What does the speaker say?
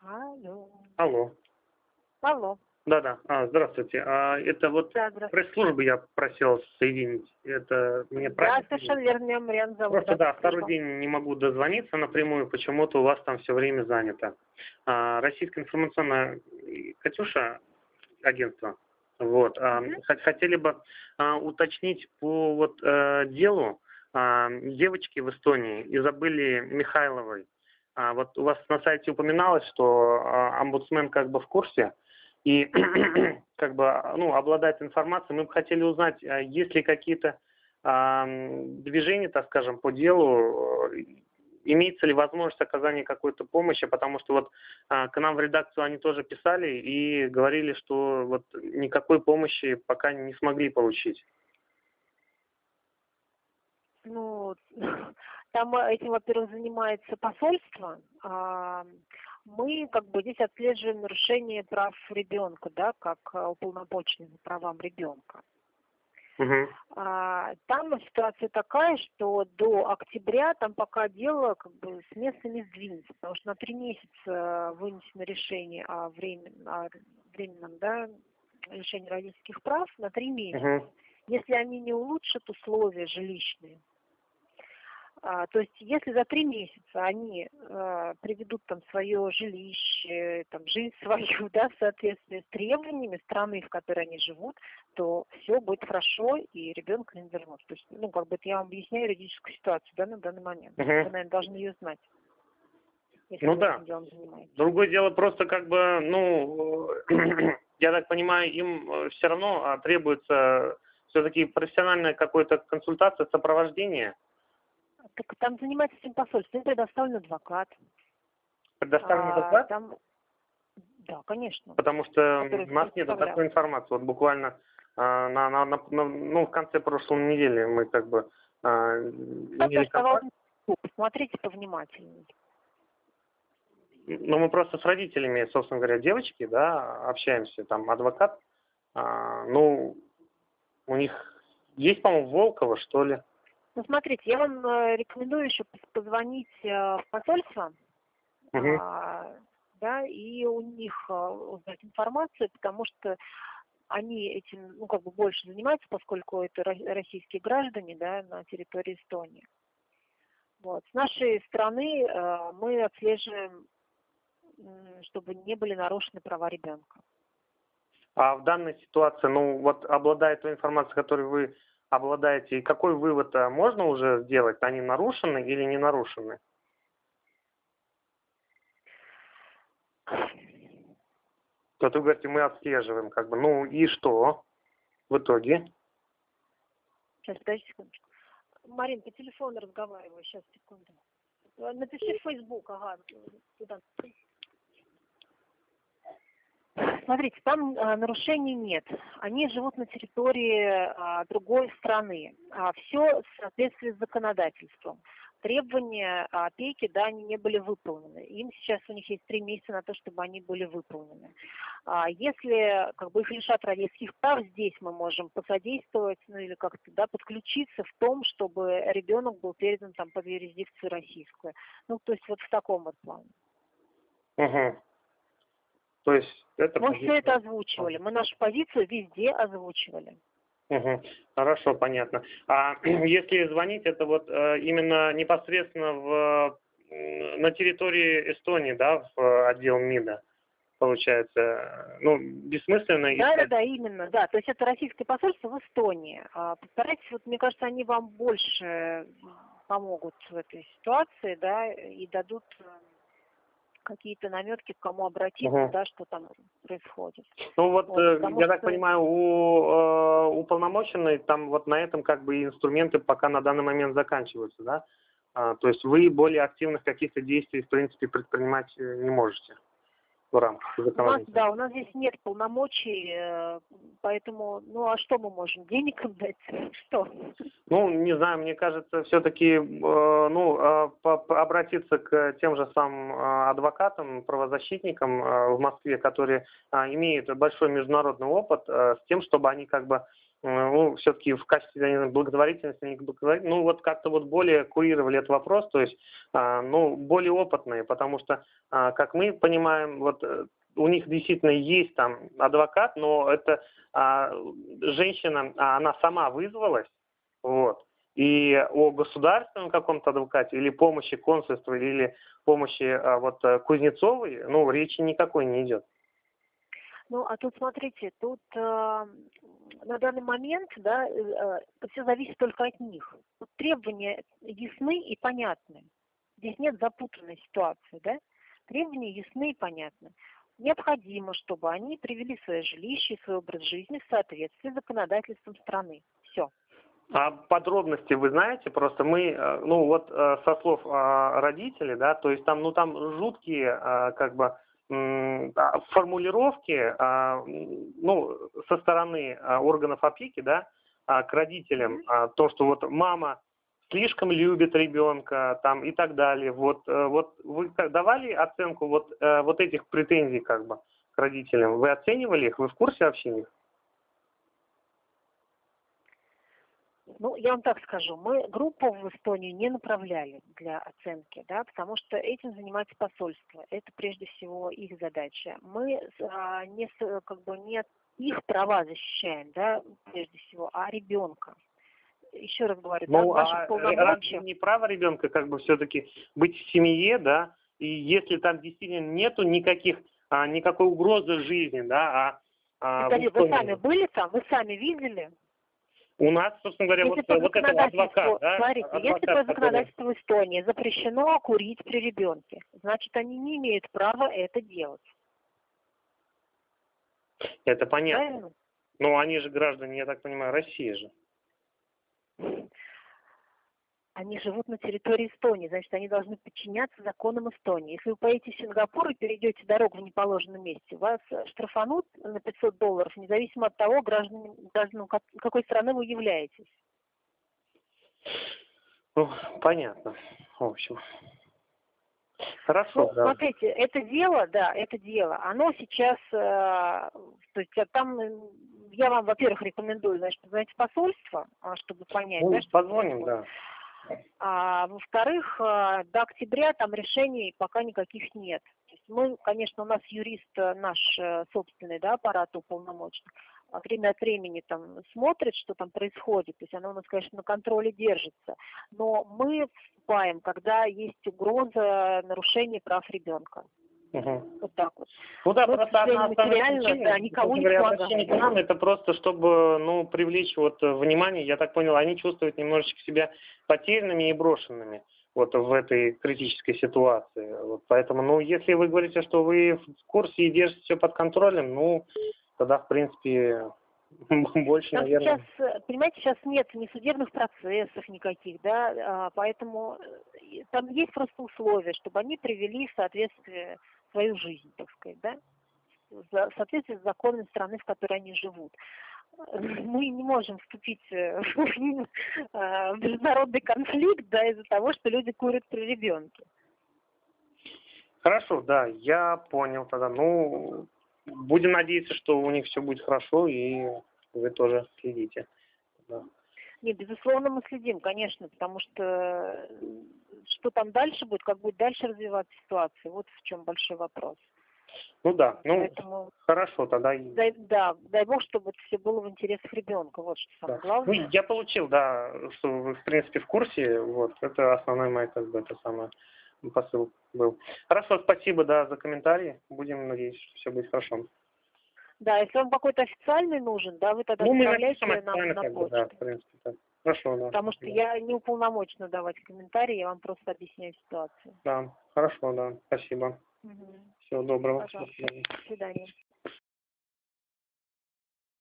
Алло. Алло. Алло. Да-да. Здравствуйте. Это вот Да, здравствуйте. пресс-службу я просил соединить. Это мне Да, правильно? совершенно верно, меня Марьяна зовут. Просто да, второй слушаю. день не могу дозвониться напрямую, почему-то у вас там все время занято. Российская информационная Катюша агентство. Вот. Хотели бы уточнить по вот делу девочки в Эстонии Изабелли Михайловой. Вот у вас на сайте упоминалось, что омбудсмен как бы в курсе и как бы обладает информацией. Мы бы хотели узнать, есть ли какие-то движения, так скажем, по делу, имеется ли возможность оказания какой-то помощи, потому что вот к нам в редакцию они тоже писали и говорили, что вот никакой помощи пока не смогли получить. Ну, там этим, во-первых, занимается посольство. Мы как бы здесь отслеживаем нарушение прав ребенка, да, как уполномоченный по правам ребенка. Угу. Там ситуация такая, что до октября там пока дело как бы с места не сдвинется, потому что на 3 месяца вынесено решение о временном, да, лишении родительских прав на 3 месяца. Угу. Если они не улучшат условия жилищные, то есть если за 3 месяца они приведут там свое жилище, там, жизнь свою, да, в соответствии с требованиями страны, в которой они живут, то все будет хорошо, и ребенка не вернут. То есть, как бы это я вам объясняю юридическую ситуацию, да, на данный момент. Вы, наверное, должны ее знать, если вы этим делом занимаетесь. Другое дело просто как бы, я так понимаю, им все равно требуется все-таки профессиональная какая-то консультация, сопровождение. Так там занимается этим посольство, им предоставлен адвокат. Предоставлен адвокат? Да, конечно. Потому что у нас нет такой информации. Вот буквально в конце прошлой недели мы как бы имели контакт. Посмотрите повнимательнее. Мы просто с родителями, собственно говоря, девочки, да, общаемся, там адвокат. У них есть, по-моему, Волкова, что ли. Ну, смотрите, я вам рекомендую еще позвонить в посольство, да, и у них узнать информацию, потому что они этим, больше занимаются, поскольку это российские граждане, да, на территории Эстонии. Вот. С нашей стороны мы отслеживаем, чтобы не были нарушены права ребенка. А в данной ситуации, обладая той информацией, которой вы обладаете, и какой вывод можно уже сделать? Они нарушены или не нарушены? То вы говорите, мы отслеживаем, и что в итоге? Сейчас, подождите секундочку. Марин, по телефону разговариваю, сейчас, секунду. Напиши в Facebook, туда. Смотрите, там нарушений нет. Они живут на территории другой страны. Все в соответствии с законодательством. Требования опеки, да, они не были выполнены. Им сейчас у них есть 3 месяца на то, чтобы они были выполнены. Если их лишат родительских прав, здесь мы можем посодействовать, или как-то, да, подключиться в том, чтобы ребенок был передан там под юрисдикцию российскую. То есть вот в таком вот плане. Угу. То есть это... Мы все это озвучивали. Мы нашу позицию везде озвучивали. Угу. Хорошо, понятно. А если звонить, это вот именно непосредственно на территории Эстонии, да, в отдел МИДа, получается, бессмысленно... Да, именно, да. То есть это российское посольство в Эстонии. Постарайтесь, мне кажется, они вам больше помогут в этой ситуации, да, и дадут какие-то наметки, к кому обратиться, да, что там происходит. Я так понимаю, у уполномоченной там вот на этом инструменты пока на данный момент заканчиваются, да? То есть вы более активных каких-то действий, в принципе, предпринимать не можете в рамках законодательства. У нас здесь нет полномочий, поэтому, а что мы можем? Денег им дать? Что? Не знаю, мне кажется, все-таки, обратиться к тем же самым адвокатам, правозащитникам в Москве, которые имеют большой международный опыт, с тем, чтобы они ну, все-таки в качестве, наверное, благотворительности, не благотворительности, ну, вот как-то вот более курировали этот вопрос, то есть, ну, более опытные, потому что, как мы понимаем, вот у них действительно есть там адвокат, но это женщина, она сама вызвалась, вот, и о государственном каком-то адвокате или помощи консульства, или помощи вот Кузнецовой, ну, речи никакой не идет. Ну, а тут, смотрите, тут на данный момент, да, все зависит только от них. Тут требования ясны и понятны. Здесь нет запутанной ситуации, да? Требования ясны и понятны. Необходимо, чтобы они привели свое жилище и свой образ жизни в соответствии с законодательством страны. Все. А подробности вы знаете? Просто мы, ну вот со слов родителей, да, то есть там, ну там жуткие, как бы, формулировки, ну, со стороны органов опеки, да, к родителям, то, что вот мама слишком любит ребенка, там и так далее. Вот вы давали оценку вот этих претензий, как бы, к родителям? Вы оценивали их? Вы в курсе вообще них? Ну, я вам так скажу, мы группу в Эстонию не направляли для оценки, да, потому что этим занимается посольство. Это прежде всего их задача. Мы как бы не их права защищаем, да, прежде всего, а ребенка. Еще раз говорю, да, в наших полномочиях... не право ребенка как бы все-таки быть в семье, да, и если там действительно нету никакой угрозы жизни, да, Виталий, вы сами были там, вы сами видели? У нас, собственно говоря, если вот это адвокат, да? Смотрите, адвокат, если по законодательству Эстонии запрещено курить при ребенке, значит, они не имеют права это делать. Это понятно. Правильно? Но они же граждане, я так понимаю, России же. Они живут на территории Эстонии, значит, они должны подчиняться законам Эстонии. Если вы поедете в Сингапур и перейдете дорогу в неположенном месте, вас штрафанут на $500, независимо от того, гражданам какой страны вы являетесь. Ну, понятно, в общем. Хорошо, ну, да. Смотрите, это дело, оно сейчас, то есть там, я вам, во-первых, рекомендую, значит, позвонить в посольство, чтобы понять. Ну, да, позвоним, да. А во-вторых, до октября там решений пока никаких нет. То есть мы, конечно, у нас юрист наш собственный, да, аппарат уполномоченный, время от времени там смотрит, что там происходит, то есть оно у нас, конечно, на контроле держится. Но мы вступаем, когда есть угроза нарушения прав ребенка. Угу. Вот так вот. Ну да, но, просто материально, да, никого не обращение к нам, это просто, чтобы, ну, привлечь вот внимание, я так понял, они чувствуют немножечко себя потерянными и брошенными вот в этой критической ситуации. Вот поэтому, ну, если вы говорите, что вы в курсе и держите все под контролем, ну, тогда, в принципе, больше, там наверное... Сейчас, понимаете, сейчас нет ни судебных процессов никаких, да, поэтому там есть просто условия, чтобы они привели в соответствие свою жизнь, так сказать, да, в соответствии с законами страны, в которой они живут. Мы не можем вступить в международный конфликт, да, из-за того, что люди курят при ребенке. Хорошо, да, я понял тогда. Ну, будем надеяться, что у них все будет хорошо, и вы тоже следите. Да. Нет, безусловно, мы следим, конечно, потому что там дальше будет, как будет дальше развиваться ситуация, вот в чем большой вопрос. Ну да, ну, поэтому, хорошо, тогда... дай Бог, чтобы это все было в интересах ребенка, вот что самое главное. Ну, я получил, да, что вы, в принципе, в курсе, вот, это основной мой, как бы, это самое, посыл был. Хорошо, спасибо, да, за комментарии, будем надеяться, что все будет хорошо. Да, если вам какой-то официальный нужен, да, вы тогда отправляйте нам на почту. Да, в принципе, так. Хорошо, да. Потому что я не уполномочена давать комментарии, я вам просто объясняю ситуацию. Да, хорошо, да, спасибо. Угу. Всего доброго. Пожалуйста. До свидания.